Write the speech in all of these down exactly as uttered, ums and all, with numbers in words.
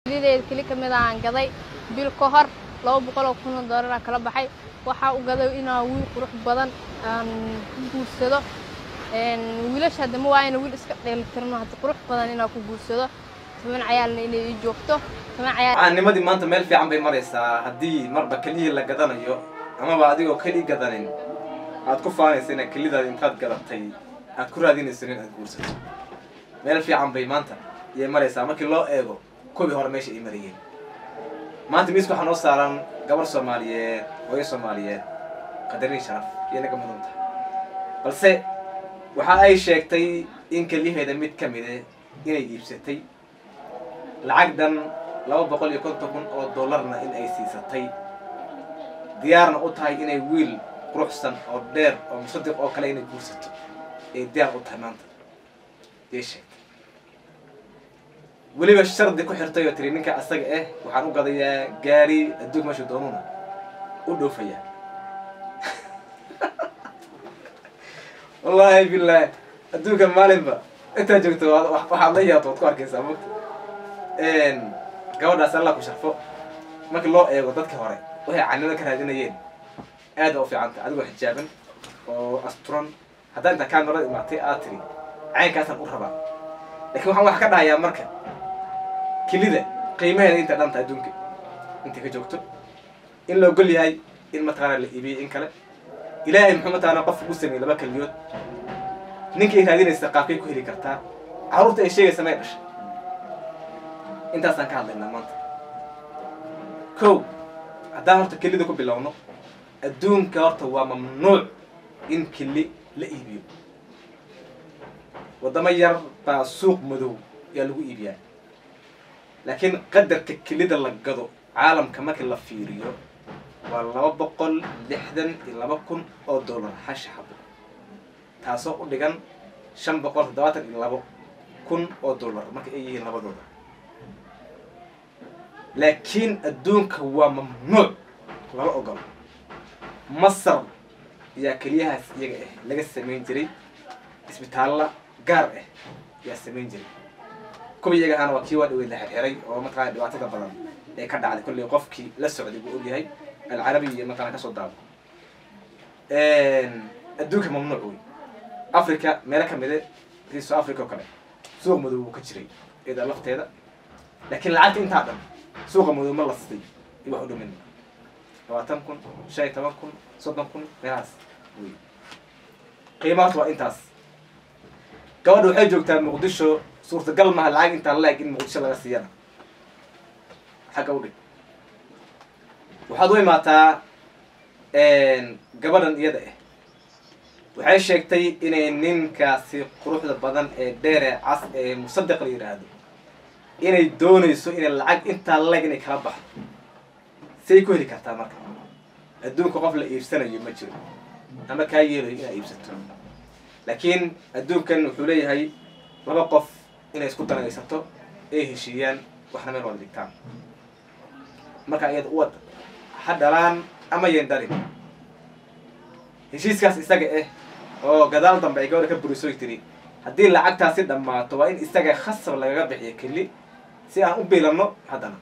lideed kali kamid aan gaday bil ka hor laba boqol oo kun oo dollar kala baxay waxa uu gaday inaa wiil qurux badan aan ku guursado een wiilasha dama waa in wiil iska dheelitirno hada qurux badan inaa ku guursado toban ciyaalna inay joogto toban ciyaal aan nimadii maanta meel fiican bay maraysaa hadii marba kaliya la gadanayo ama ba adigoo kali gadanin aad ku faanaysaa in kalidaada intaad gadatay aad ku raadinayso in aad guursato meel fiican bay maanta iyo maraysaa markii loo eego kubi hore meesha ay marayeen maanta miisku waxaan oo saaran gabar Soomaaliyeed oo Soomaaliyeed qadarin sharaf iyo naga mudanta balse waxa ay sheegtay in kaliyeeda mid kamid ah inay iibsatay lacag dan laba boqol iyo konton kun oo dollarna in ay siisatay diyaarna u tahay inay wiil quruxsan oo dheer oo musaddiq oo kale inay guursato ee diyaar u tahay maanta yeeshay waliba shardi ku xirtay oo tiri ninka asaga ah waxaan u gadayaa gaari adduun meesha doonuna u dhoofaya wallahi billahi adduunka maalinba inta joogto waxa la yaabto ku arkaysaa mugta een gabadhaas Allah ku sharfo marka loo eego dadka hore waxay canada ka raadinayeen aad u fiican tahay adigu xijaaban oo asturan haddii inta kaamirada imaatay aad tiri caynkaasan u rabaa laakiin waxaan wax ka dhahayaa marka kilida qiimaheeda inta dhanta adduunka inta ka joogto in loo gol yahay in mataqaana la iibiyo in kale ilaahay maxamed taana qof ugu sameeyay laba kaliyood ninkii raadinaysa qaabkay ku heli kartaa caruurta ay sheegaysa may dhashay intaasaan ka hadlaynaa maanta kow haddaan horta kelida ku bilowno adduunka horta waa mamnuuc in keli la iibiyo wadamo yar baa suuq madow yaa lagu iibiyaa laakiin qadarka kelida la gado caalamka markii la fiiriyo waa laba boqol lixdan iyo laba kun oo dollar hash xabo taasoo u dhigan shan boqol toddobaatan iyo laba kun oo dollar marka ay yihiin labadooda laakiin adduunka waa mamnuuc lama ogolo masar yaa kaliyahaas iyaga ah laga samayn jiray isbitaalla gaar ah yaa samayn jiray kuwa iyaga ahna waa kii waa dhaweyd la xirxiray oo mataqaana dhibaatada badan ee ka dhacday kulli qofkii la socday buu ogyahay العربي مثلا كسر داب. الدوك ممنوع وي. أفريقيا ملكة مدة في سو أفريقيا كله. سوق مدو كتير. إذا لفت هذا. لكن العادة أنت هذا. سوق مدو ما لصتي. يبغوا منه. لو تمكن شيء تمكن صد تمكن ناس. وي. قيمات وإنتاس. كودو حجوك تام مقدشوا صورة قلب مع العين أنت الله يكين مقدش الله سيانا. حاجة ودي. waxaad u imaataa een gabadhan iyada ah waxay sheegtay inay ninkaasi quruxda badan ee dheer ee cas ee musaddiq la yiraahdo inay doonayso inay lacag inta lag inay kala baxdo say ku heli kartaa marka adduunka qof la iibsanayo ma jiro ama ka yeelay inay iibsato laakiin adduunkan wuxuu leeyahay laba qof inay isku danaysato ee heshiiyaan waxna meel wada dhigtaan marka iyada u wada حدلان أما يندرين هشيس كاس إستجا أو جدال ضم بعيقول كبرسوي تري هدي اللي عقتها سيد أما توين إستجا خص ولا جاب حياة كلي سي أنا أبي لما هدنا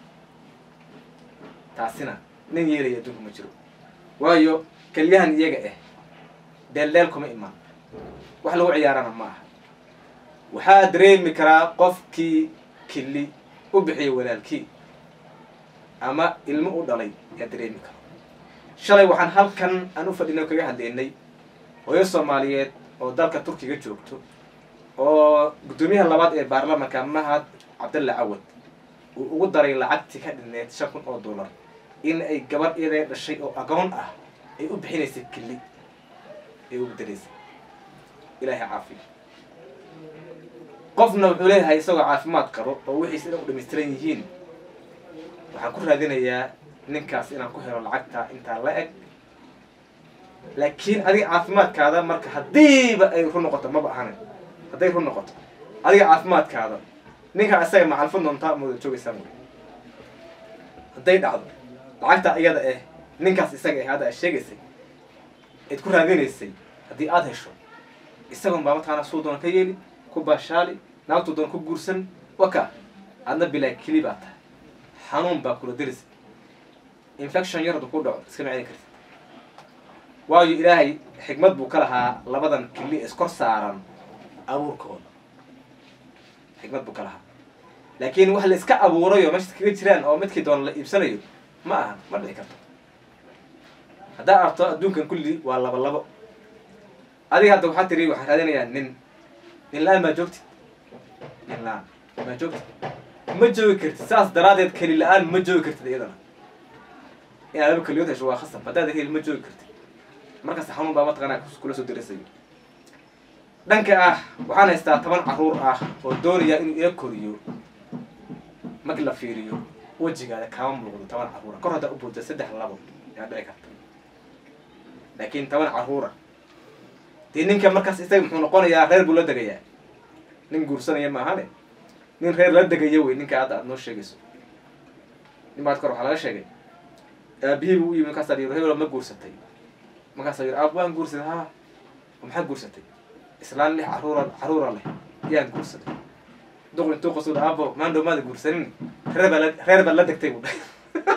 تعسنا نين يري يدوم مجرو وايو كليهن يجا دلالكم إيمان وحلو عيارنا معه وحادرين مكرا قف كي كلي وبحي ولا الكي أما ilmo u dhalay ya dareemi karo shalay waxaan halkan aan u fadhinay kaga hadlaynay hooyo Soomaaliyeed oo dalka Turkiga joogto oo gudoomiyaha labaad ee baarlamaanka Mahad Cabdulla Awad uu ugu daray lacagtii ka dhineed shan kun oo dollar in ay gabadh iyada dhashay oo agoon ah ay u bixinaysay kili ay u dareysay ilaahay caafiyo qofna wuxuu leeyahay isagoo caafimaad qabo oo wixii sida u dhameystiran yihiin waxaan ku raadinayaa ninkaas inaan ku helo lacagta inta la eg laakiin adiga caafimaadkaada marka hadiiba ay run noqoto ma baahan haday run noqoto adiga caafimaadkaada ninka asaga macalfan doonta moodo joogaysan haday dhacdo lacagta iyada eh ninkaas isaga ah hada sheegaysay id ku raadinaysay hadii aad hesho isagoon baa matana soo doon ka yeeli ku baashaali naagtu doon ku guursan waka adna bilaa kilibaata xanuun baa kula diris infection yar hadduu ku dhaco iskama celin kartid waayo ilaahay xikmad buu ka lahaa labadan kili iskor saaran abuurkooda xikmad buu ka lahaa laakiin wax la iska abuurayo meesha kaga jiraan oo midkii doona la iibsanayo ma ahan ma dhici karto haddaa arto adduunkan kulli waa laba labo adiga hadda waxaa tiri waxaan raadinayaa nin nin la-aan maa joogtid nin la-aan maa joogtid ma joogi kartid saas daraadeed keli la-aan ma joogi kartid iyadana inaad laba keliyood hesho waa khasab haddaad heli ma joogi kartid markaas xanuun baa mataqaanaa kula soo dirasayo dhanka ah waxaan haystaa toban carruur ah oo doonaya inuu ila koriyo markii la fiiriyo wejigaada kaama muuqdo toban carruura kor haddaa u buuda saddex labo yaa dhici karta laakiin toban carruura dee ninka markaas isaga muxuu noqonayaa reer buu la degayaa nin guursanaya ma ahane nin reer la degaya wey ninka hadda aad noo sheegayso nin baad kor waxaa laga sheegay aabihii buu u yimi markaasaa yiri hebelo ma guursatay markaasaa yiri aab waan guursaday ha maxaa guursatay islaan lix carruura carruura leh yaan guursaday duq intuu qosooda aabo maandhow maada guursanin reer baa la reer baa la degtay buu dhahay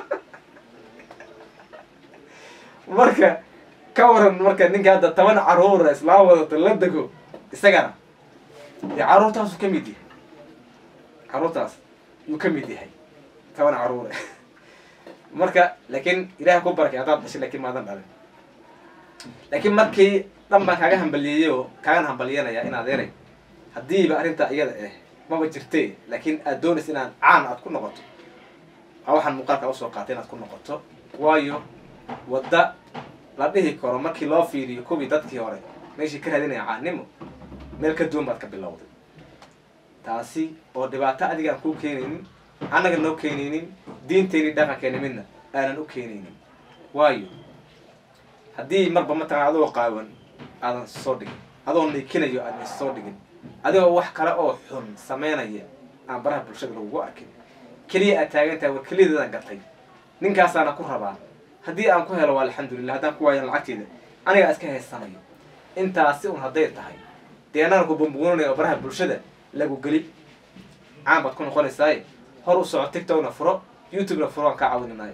marka ka waran marka ninka hadda toban carruura islaam wadato la dego isagana dee carruurtaasu ka mid yahay carruurtaas yuu ka mid yahay toban carruure marka laakiin ilahay ku barakay haddaad dhashay laakiin maadan dhalin laakiin markii dhan baan kaaga hambaliyeeyey oo kaagan hambaliyanayaa in adeeray haddiiba arrintaa iyada eh maba jirtee laakiin aad doonaysa inaan caan aad ku noqoto waa waxaan muuqaalka usoo qaatay inaad ku noqoto waayo wadda la dhihi karo markii loo fiiriyo kuwii dadkii hore meeshii ka raadinaya caannimo meel ka duwan baad ka bilowday taasi oo dhibaato adiga aan kuu keenaynin annaga noo keenaynin diinteenii dhaqankeeni midna aanan u keenaynin waayo haddii marba mataqana adoo qaawan aadan soo dhigin adoo niikinayo aadan is soo dhigin adigoo wax kale oo xun sameynaya aan baraha bulshada lagugu arkin keliya aad taagan tahay war keliyadeedaan gatay ninkaasaana ku rabaa haddii aan ku helo waa alxamdulillah haddaan ku waayan lacagteeda anigaa iska haysanayo intaasi un hadday tahay dee anaan ku bumbuunanayo oo baraha bulshada lagu geli caan baad ku noqonaysaaye hor u soco tiktokna furo youtubena furo aan kaa caawininayo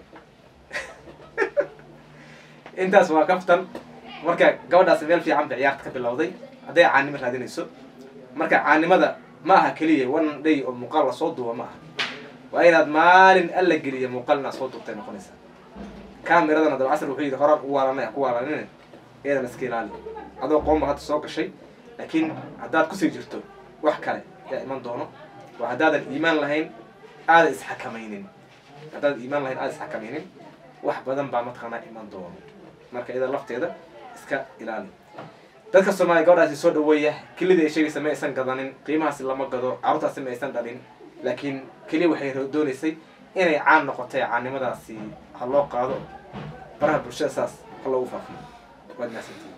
intaas waa kaftan marka gabadhaas meel fiican bay ciyaarta ka bilowday hadday caannimo raadinayso marka caannimada ma aha keliya one day oo muuqaal lasoo duuba ma aha waa inaad maalin alla geliya muuqaal inaad soo duubtay noqonaysaa kaameradana dabcasar wuxuu yidhi horaan u waalanay ku waalanine eedan iska ilaali adoo qoomba hadda soo gashay laakiin haddaad kusii jirto wax kale yaa iman doono waa haddaadan iimaan lahayn aada isxakamaynin haddaadan iimaan lahayn aada isxakamaynin wax badan baa mataqaanaa iman doono marka iyada lafteeda iska ilaali dadka soomaaliya gabadhaasi soo dhaweeya kelida ay sheegaysa ma aysan gadanin qiimahaasi lama gado carruurtaasi ma aysan dhalin laakiin keliya waxay doonaysay inay caan noqotay caannimadaasi ha loo qaado baraha bulshada saas ha loogu faafiyo waad mahadsantihiin